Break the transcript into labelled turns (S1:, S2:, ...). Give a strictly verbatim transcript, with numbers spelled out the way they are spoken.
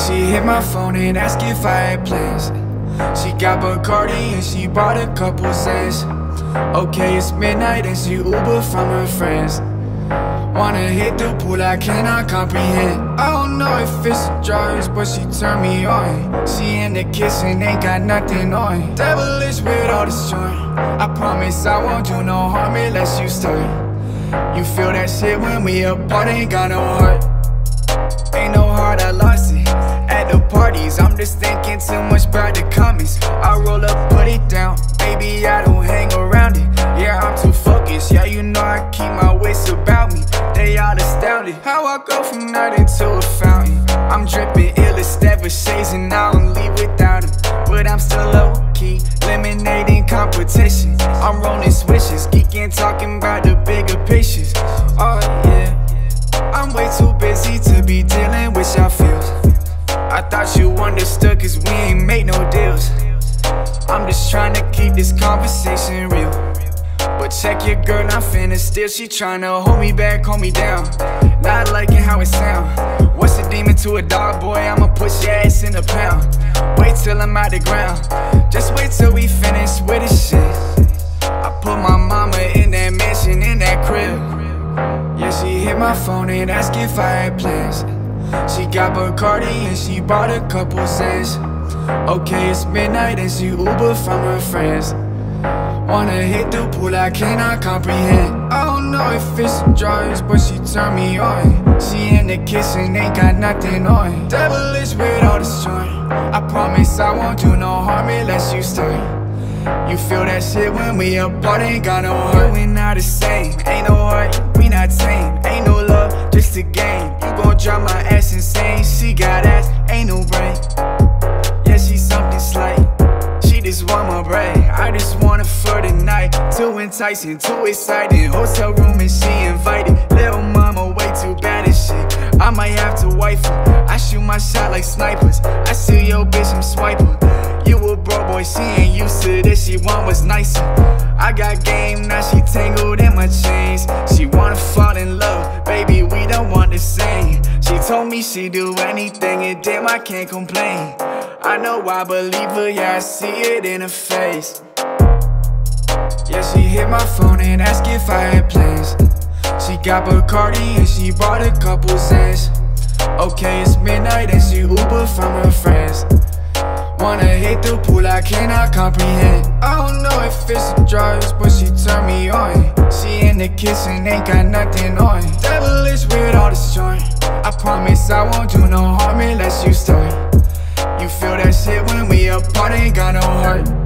S1: she hit my phone and asked if I had plans. She got Bacardi and she bought a couple Zans. Okay, it's midnight and she Uber from her friends. Wanna hit the pool, I cannot comprehend. I don't know if it's drugs, but she turned me on. She into kissing, ain't got nothing on. Devilish with all this joint. I promise I won't do no harm unless you start. You feel that shit when we apart, ain't got no heart. Ain't no heart, I lost it. At the parties, I'm just thinking too much about the comments. I roll up, put it down, baby, I don't hang around it. Yeah, I'm too focused, yeah, you know I keep my wits about me. They all astounded, how I go from nothing to a fountain. I'm dripping illest ever shades and I don't leave without them. But I'm still low-key, eliminating competition. I'm rolling switches, geeking, talking about the bigger pictures. Oh yeah, I'm way too busy to be dealing with y'all feels. I thought you understood cause we ain't make no deals. I'm just trying to keep this conversation real. But check your girl, I'm finna steal. She tryna hold me back, hold me down. Not liking how it sound. What's a demon to a dog, boy? I'ma push your ass in a pound. Wait till I'm out the ground. Just wait till we finish with this shit. I put my mama in that mansion, in that crib. Yeah, she hit my phone and asked if I had plans. She got Bacardi and she bought a couple Zans. Okay, it's midnight and she Uber from her friends. Wanna hit the pool, I cannot comprehend. I don't know if it's drugs, but she turned me on. She into kissing, ain't got nothing on. Devilish with all this joint. I promise I won't do no harm unless you start. You feel that shit when we apart, ain't got no heart. We not the same, ain't no heart, we not tame. Ain't no love, just a game. You gon' drive my ass insane. She got ass, ain't no brain. Yeah, she's something slight. She just want my brain. I just want her for the night. Too enticing, too exciting. Hotel room and she invited. Little mama way too bad and shit. I might have to wife her. I shoot my shot like snipers. I see your bitch, I'm swiping. You a bro boy, she ain't used to this. She want what's nicer. I got game, now she tangled in my chains. She wanna fall in love, baby, we don't want the same. She told me she'd do anything and damn, I can't complain. I know I believe her, yeah, I see it in her face. Yeah, she hit my phone and asked if I had plans. She got Bacardi and she bought a couple Zans. Okay, it's midnight and she Uber from her friends. Wanna hit the pool, I cannot comprehend. I don't know if it's drugs, but she turned me on. She into kissing, ain't got nothing on. Devilish with all this joint. I promise I won't do no harm unless you start. You feel that shit when we apart, ain't got no heart.